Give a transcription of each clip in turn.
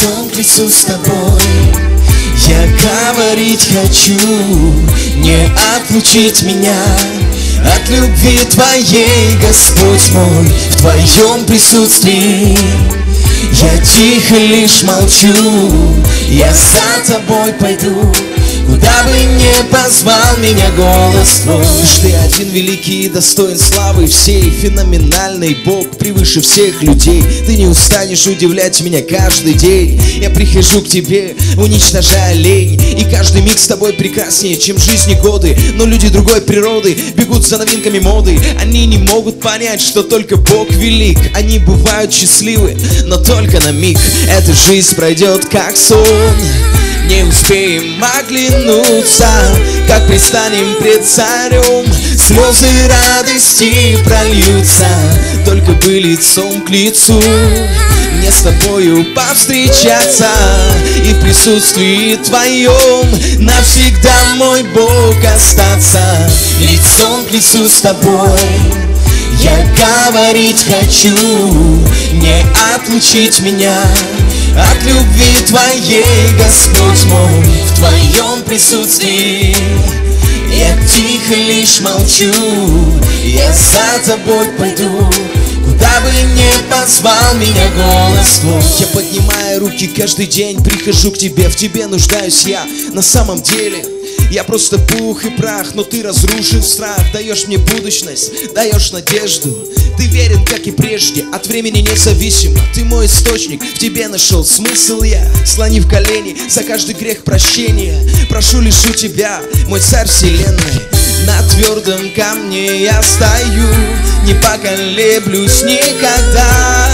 Лицом к лицу с тобой я говорить хочу, не отлучить меня от любви Твоей, Господь мой, в Твоем присутствии. Я тихо лишь молчу, я за Тобой пойду, куда бы ни позвал меня голос Твой. Лишь Ты один великий и достоин славы всей, феноменальный Бог превыше всех людей. Ты не устанешь удивлять меня каждый день. Я прихожу к Тебе, уничтожая лень, и каждый миг с Тобой прекраснее, чем жизни годы. Но люди другой природы бегут за новинками моды. Они не могут понять, что только Бог велик. Они бывают счастливы, но только на миг. Эта жизнь пройдет как сон, не успеем оглянуться, как предстанем пред царем. Слезы радости прольются, только бы лицом к лицу мне с тобою повстречаться и в присутствии Твоем навсегда, мой Бог, остаться. Лицом к лицу с Тобой я говорить хочу, не отлучить меня от любви Твоей, Господь мой, в Твоем присутствии. Я тихо лишь молчу, я за Тобой пойду, куда бы ни позвал меня голос Твой. Я поднимаю руки каждый день, прихожу к Тебе, в Тебе нуждаюсь я на самом деле. Я просто пух и прах, но Ты, разрушив страх, даешь мне будущность, даешь надежду. Ты верен, как и прежде, от времени независимо. Ты мой источник, в Тебе нашел смысл я, склонив колени за каждый грех прощения. Прошу лишь у Тебя, мой царь вселенной. На твердом камне я стою, не поколеблюсь никогда.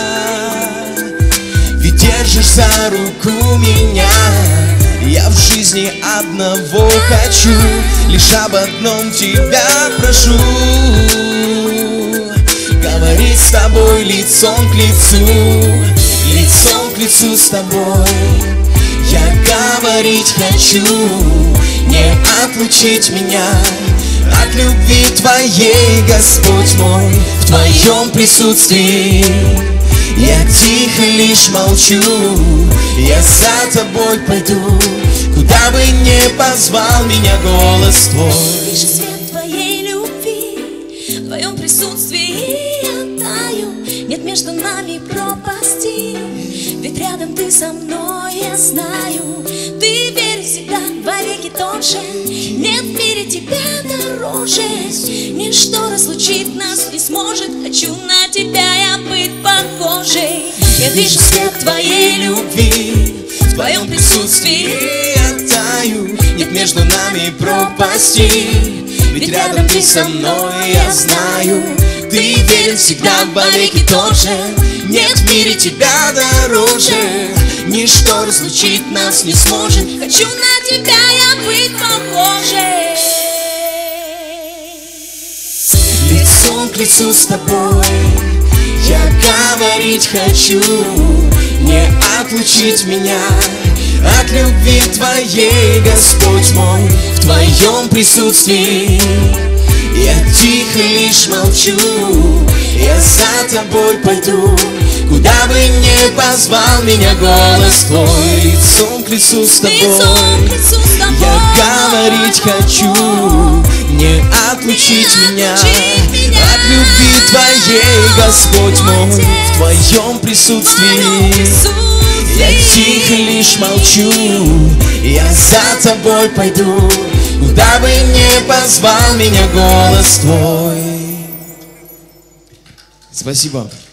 Ведь держишь за руку меня. Я в жизни одного хочу, лишь об одном Тебя прошу. Говорить с Тобой лицом к лицу с Тобой я говорить хочу, не отлучить меня от любви Твоей, Господь мой, в Твоем присутствии. Я тихо лишь молчу, я за Тобой пойду, куда бы ни позвал меня голос Твой. Вижу свет Твоей любви, в Твоем присутствии я таю. Нет между нами пропасти, ведь рядом Ты со мной, я знаю. Ты верен всегда, вовеки тот же, нет в мире Тебя дороже. Ничто разлучить нас не сможет, хочу на Тебя я быть похожей. Я вижу свет Твоей любви, в Твоем присутствии я таю. Нет между нами пропасти, ведь рядом Ты со мной, я знаю. Ты верен всегда, вовеки тот же, нет в мире Тебя дороже. Ничто разлучить нас не сможет, хочу на Тебя я быть похожей. Лицом к лицу с Тобой я говорить хочу, не отлучить меня от любви Твоей, Господь мой, в Твоем присутствии. Я тихо лишь молчу, я за Тобой пойду, куда бы ни позвал меня голос Твой. Лицом к лицу с Тобой я говорить хочу, не отлучить меня от любви Твоей, Господь мой, в Твоем присутствии. Я тихо лишь молчу, я за Тобой пойду, куда бы ни позвал меня голос Твой. Спасибо.